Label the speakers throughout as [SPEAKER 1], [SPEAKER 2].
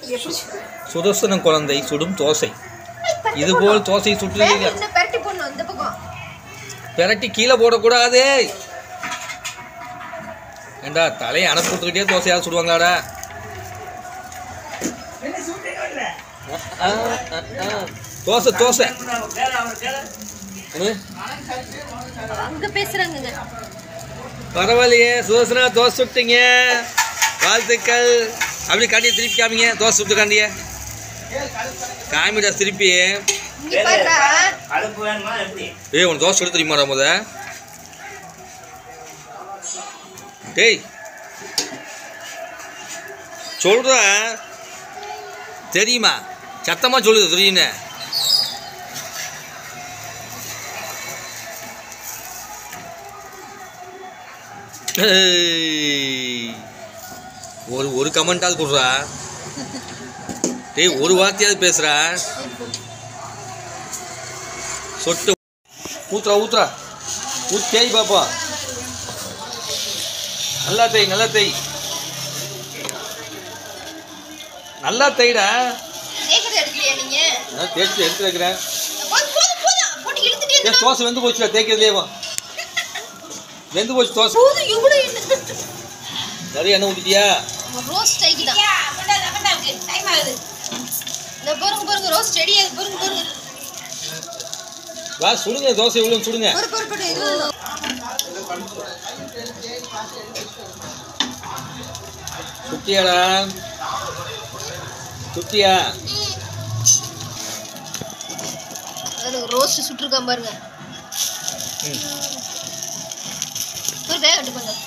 [SPEAKER 1] சுதர்சன குழந்தை சுடும் தோசை. இதுபோல் தோசை சுட்டுறீங்க. பெரட்டி கீழே போடக்கூடாது. ஏண்டா தலையை அனுப்பிட்டுக்கிட்டே தோசையாக சுடுவாங்களாடா? தோசை தோசை பரவாயில்லையே. சுதர்சனா தோசை சுட்டீங்க, வாழ்த்துக்கள். அப்படி காண்டிய திருப்பி காமிங்க. தோசை சுட்டு காண்டிய காமிடா திருப்பி. உனக்கு தோசை சுட தெரியுமாடா முத? டேய் சொல்ற தெரியுமா? சத்தமா சொல்லுது தெரியுன்னு. ஒரு கமெண்டாவது கொடுறா. டேய் ஒரு வார்த்தையாவது பேசுறா. சொட்டு ஊத்துறா ஊத்துறா தேய் பாப்பா. நல்லா தேய் நல்லா தேய் நல்லா தேய்டா. தேய்ச்சி எடுத்து வைக்கிறேன். தோசை வெந்து போச்சுடா. தேய்க்கிறதுலேயே வெந்து போச்சு தோசை. நிறைய எண்ணெய் ஊற்றிட்டியா? வா சுடுங்க தோசை இவ்வளோ சுடுங்க. சுட்டியாடா சுட்டியா?
[SPEAKER 2] ரோஸ்ட் சுட்டுருக்கான் பாருங்க. ஒரு வேக கட்டு பாருங்க.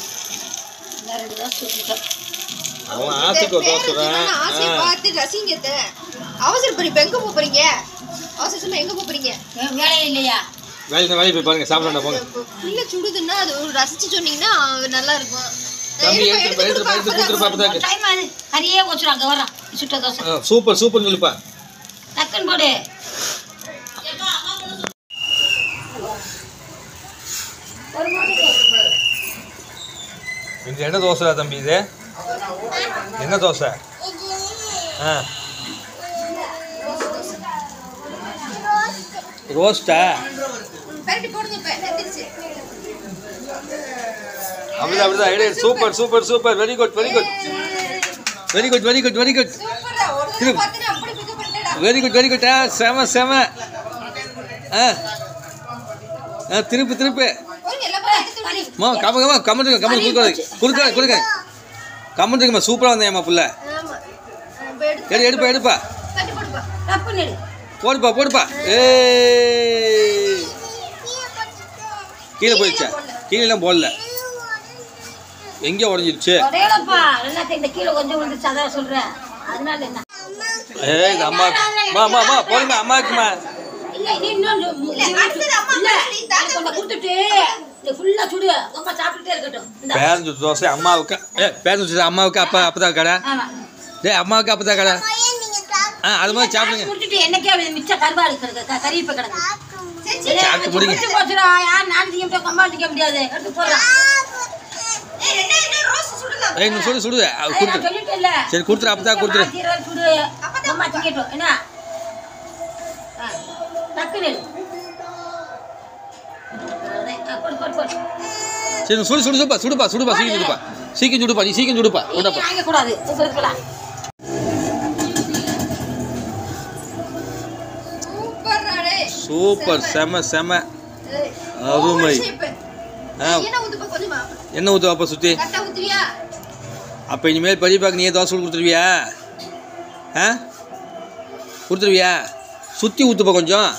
[SPEAKER 1] அவன் ஆசைக்கு தோசை
[SPEAKER 2] ஆசையை பார்த்து ரசிங்கத்தை அவசரப்படி இப்போ எங்கே போகிறீங்க? அவசரமா எங்கே போகிறீங்க? வேலையே இல்லையா?
[SPEAKER 1] வேலை போய் பாருங்க. சாப்பிடணும் போங்க.
[SPEAKER 2] இல்லை சுடுதுன்னா அது ஒரு ரசிச்சு சொன்னீங்கன்னா நல்லா இருக்கும்.
[SPEAKER 1] சூப்பர் சூப்பர் சொல்லுப்பா.
[SPEAKER 2] டக்குன்னு போடு.
[SPEAKER 1] இது என்ன தோசை தம்பி? இது என்ன தோசை? ரோஸ்டா? அப்படிதான் அப்படிதான் idea. Super super super. Very good very good very good very good very good very good very good. செம செம. திருப்பு திருப்பு. கம்ம கம்மன் கம்மன் கொடுக்காது கொடுக்க கம்மன் இருக்குமா? சூப்பராக வந்தேம்மா புள்ள. எடுப்பா எடுப்பா போடுப்பா போடுப்பா. கீழே போயிடுச்சா? கீழெல்லாம் போடல. எங்கே உடஞ்சிருச்சு? அம்மா போடுங்க அம்மாக்குமா. பேரஞ்சு தோசை அம்மாவுக்கு. பேரஞ்சு அம்மாவுக்கு அப்பா அப்பதான் கடை. டேய் அம்மாவுக்கு அப்பதான் கடை. அது மாதிரி சாப்பிடுங்க. சாப்பிட்டு முடிங்க. சுடு சுடு சரி கொடுத்துரு. அப்பதான் கொடுத்துரு. சரி சுடு சுடு சுடுப்பா சுடுப்பா சுடுப்பா சீக்கிரம் சுடுப்பா சீக்கிரம் சுடுப்பா. நீ சீக்கிரம் சுடுப்பா. சூப்பர் செம செம அருமை. என்ன ஊற்றுவா அப்போ சுற்றி? அப்போ இனிமேல் பெரியப்பாக்கு நீயே தோசை கொடுத்துருவியா? கொடுத்துருவியா? சுற்றி ஊற்றுப்பா கொஞ்சம்.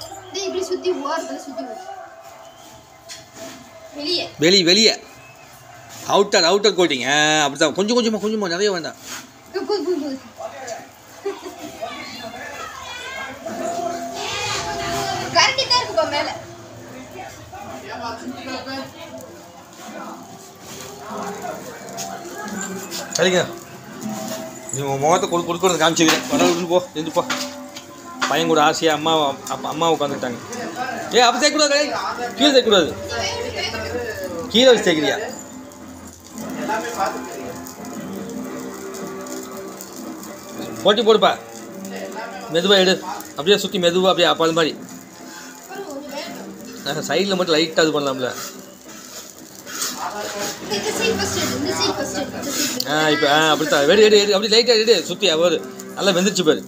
[SPEAKER 1] வெளியே வெளியே அவுட்டர் அவுட்டர் கோட்டிங்க. அப்படிதான் கொஞ்சம் கொஞ்சமாக கொஞ்சமாக நிறைய வேண்டாம். சரிங்க நீ உன் முகத்தை கொடுக்குறது காமிச்சிக்கிறேன். பரவாயில்ல போ இருந்து போ. பையன் கூட ஆசையாக அம்மா உட்காந்துட்டாங்க. அப்போ தேய்க்கூடாது. கீழே தேய்க்கூடாது. கீழே வச்சு தேய்க்கிறியா? போட்டி போடுப்பா. மெதுவாக எடு. அப்படியே சுற்றி மெதுவாக அப்படியே அப்போ அது மாதிரி சைடில் மட்டும் லைட்டாக இது பண்ணலாம்ல. இப்போ அப்படித்தான் வெடி எடு எடு அப்படி லைட்டாக எடு சுற்றி ஒரு நல்லா வெந்துருச்சு பேர்.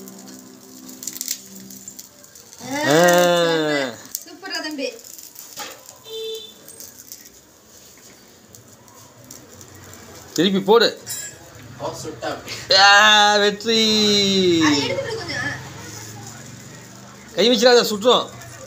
[SPEAKER 1] திருப்பி போடு. வெற்றி. கை வச்சிடாத சுற்றும்.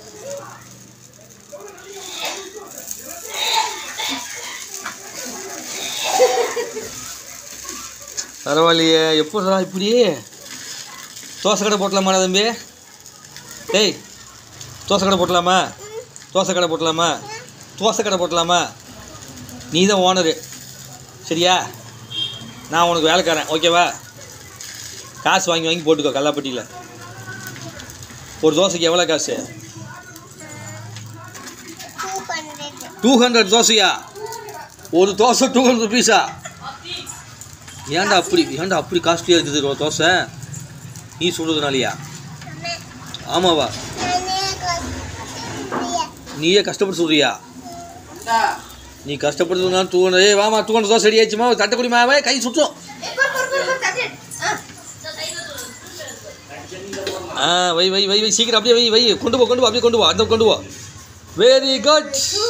[SPEAKER 1] பரவாயில்லையே. எப்போடா இப்படி தோசை கடை போட்டலாமாடா தம்பி? டேய் தோசை கடை போட்டலாமா? தோசை கடை போட்டலாமா? தோசை கடை போட்டலாமா? நீ தான் ஓனரு சரியா? நான் உனக்கு வேலைக்காரன் ஓகேவா? காசு வாங்கி வாங்கி போட்டுக்கோ. கல்லாப்பட்டியில் ஒரு தோசைக்கு எவ்வளோ காசு? 200 தோசையா? ஒரு தோசை 200 ருபீஸா? ஏன்டா அப்படி காஸ்ட்லியாக இருக்குது தோசை? நீ சொல்கிறதுனாலையா? ஆமாவா? நீயே கஷ்டப்பட்டு சொல்றியா? நீ கஷ்டப்படுறதுனா 200. வாமா 200 தோசை ரெடி ஆயிடுச்சுமா? தட்டை குடிமா கை சுற்றும். வை வை வை வை சீக்கிரம் அப்படியே வை வை. கொண்டு போ அப்படியே கொண்டு போ. அந்த கொண்டு போ. Very good.